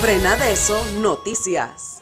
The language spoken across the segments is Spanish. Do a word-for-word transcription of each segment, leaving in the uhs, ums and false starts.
Frenadeso Noticias.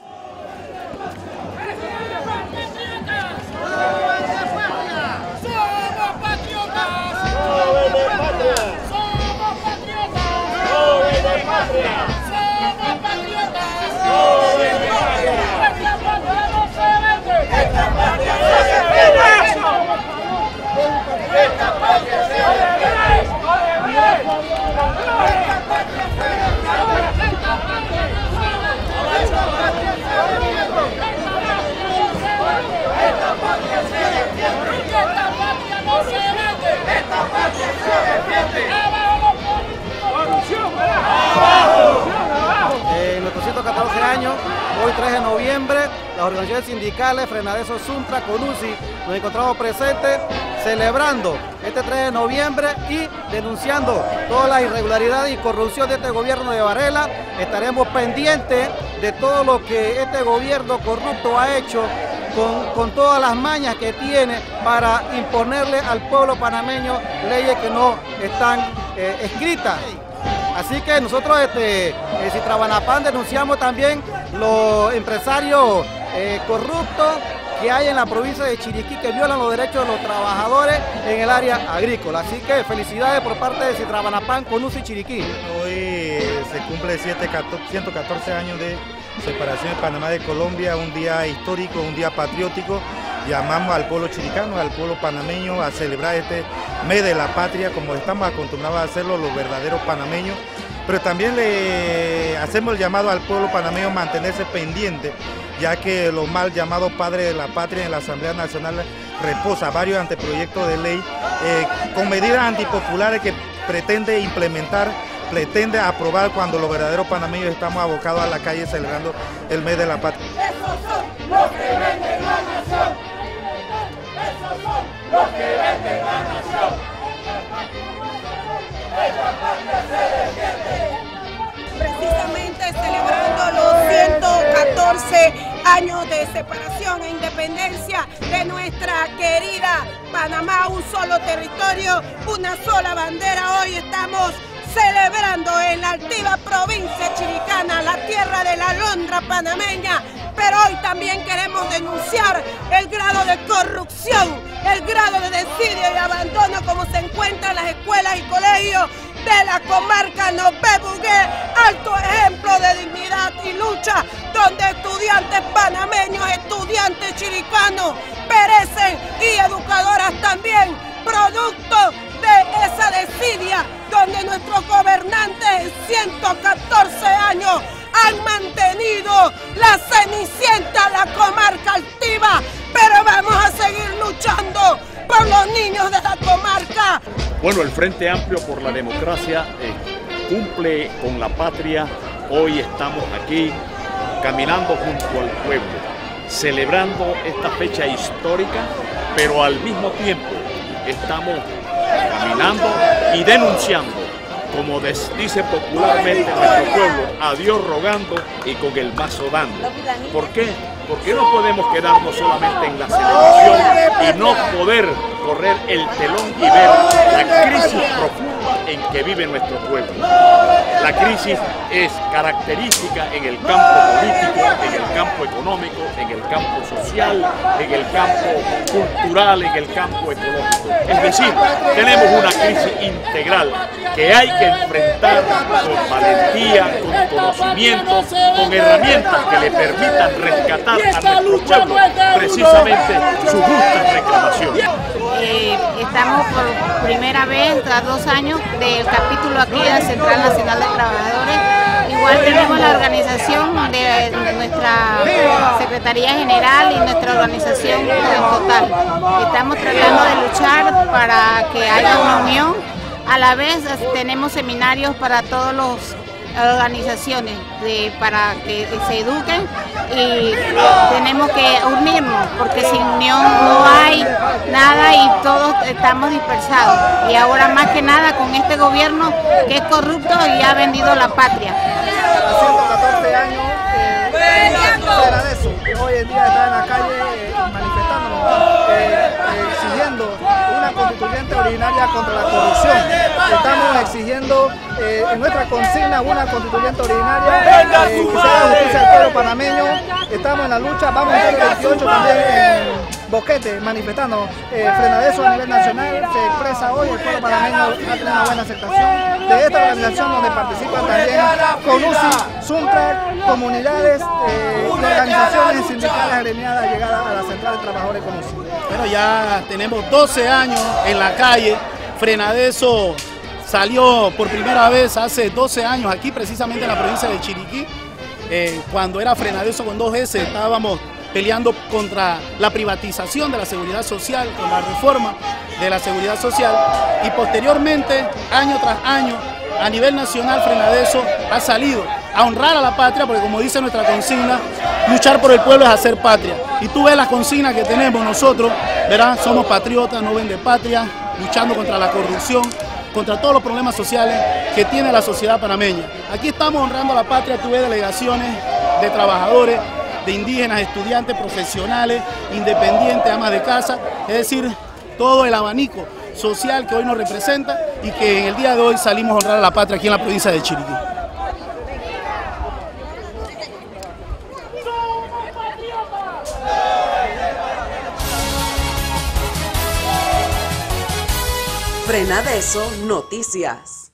En nuestros ciento catorce años, hoy tres de noviembre, las organizaciones sindicales Frenadeso Suntra, CONUSI, nos encontramos presentes celebrando este tres de noviembre y denunciando todas las irregularidades y corrupción de este gobierno de Varela. Estaremos pendientes de todo lo que este gobierno corrupto ha hecho con, con todas las mañas que tiene para imponerle al pueblo panameño leyes que no están eh, escritas. Así que nosotros, este, eh, Citrabanapán, denunciamos también los empresarios eh, corruptos que hay en la provincia de Chiriquí que violan los derechos de los trabajadores en el área agrícola. Así que felicidades por parte de Citrabanapán, CONUSI Chiriquí. Hoy se cumple ciento catorce años de separación de Panamá de Colombia, un día histórico, un día patriótico. Llamamos al pueblo chiricano, al pueblo panameño a celebrar este mes de la patria como estamos acostumbrados a hacerlo los verdaderos panameños, pero también le hacemos el llamado al pueblo panameño a mantenerse pendiente, ya que los mal llamados padres de la patria en la Asamblea Nacional reposa varios anteproyectos de ley eh, con medidas antipopulares que pretende implementar, pretende aprobar cuando los verdaderos panameños estamos abocados a la calle celebrando el mes de la patria. Esos son los que venden la nación. Esos son los que venden la nación. Esta patria se defiende. Precisamente celebrando los ciento catorce años de separación e independencia de nuestra querida Panamá, un solo territorio, una sola bandera. Hoy estamos celebrando en la altiva provincia chiricana, la tierra de la alondra panameña, pero hoy también queremos denunciar el grado de corrupción, el grado de desidia y abandono como se encuentra en las escuelas y colegios de la comarca Nopé-Bugué, alto ejemplo de dignidad y lucha, donde estudiantes panameños, estudiantes chiricanos perecen y educadoras también, producto de esa desidia, donde nuestros gobernantes en ciento catorce años han mantenido la cenicienta, la comarca altiva, pero vamos a seguir luchando por los niños de la comarca. Bueno, el Frente Amplio por la Democracia eh, cumple con la patria. Hoy estamos aquí caminando junto al pueblo, celebrando esta fecha histórica, pero al mismo tiempo estamos caminando y denunciando, como dice popularmente nuestro pueblo, a Dios rogando y con el mazo dando. ¿Por qué? Porque no podemos quedarnos solamente en la celebración y no poder correr el telón y ver la crisis profunda en que vive nuestro pueblo. La crisis es característica en el campo político, en el campo económico, en el campo social, en el campo cultural, en el campo ecológico. Es decir, tenemos una crisis integral que hay que enfrentar con valentía, con conocimiento, con herramientas que le permitan rescatar a nuestro pueblo precisamente su justa reclamación. Eh, estamos por primera vez tras dos años del capítulo aquí de la Central Nacional de Trabajadores. Igual tenemos la organización de, de nuestra Secretaría General y nuestra organización en total. Estamos tratando de luchar para que haya una unión. A la vez tenemos seminarios para todos los organizaciones de, para que se eduquen y tenemos que unirnos porque sin unión no hay nada y todos estamos dispersados y ahora más que nada con este gobierno que es corrupto y ha vendido la patria. ciento catorce años eh, era eso, que hoy en día está en la calle eh, manifestándonos, eh, eh, exigiendo una constitución constituyente originaria contra la corrupción. Estamos exigiendo eh, en nuestra consigna una constituyente originaria eh, que se haga justicia al pueblo panameño. Estamos en la lucha, vamos a hacer el veintiocho también en Boquete, manifestando eh, Frenadeso a nivel nacional. Se expresa hoy, el pueblo panameño ha tenido una buena aceptación de esta organización donde participan también CONUSI, SUNTRAC, comunidades eh, y organizaciones sindicales agremiadas llegadas a la Central de Trabajadores CONUSI. Bueno, ya tenemos doce años en la calle. Frenadeso salió por primera vez hace doce años aquí precisamente en la provincia de Chiriquí. Eh, cuando era Frenadeso con dos S estábamos peleando contra la privatización de la seguridad social, con la reforma de la seguridad social, y posteriormente, año tras año, a nivel nacional Frenadeso ha salido a honrar a la patria, porque como dice nuestra consigna, luchar por el pueblo es hacer patria. Y tú ves las consignas que tenemos nosotros, ¿verdad? Somos patriotas, no vende patria, luchando contra la corrupción, contra todos los problemas sociales que tiene la sociedad panameña. Aquí estamos honrando a la patria, tú ves delegaciones de trabajadores, de indígenas, estudiantes, profesionales, independientes, amas de casa, es decir, todo el abanico social que hoy nos representa y que en el día de hoy salimos a honrar a la patria aquí en la provincia de Chiriquí. Frenadeso Noticias.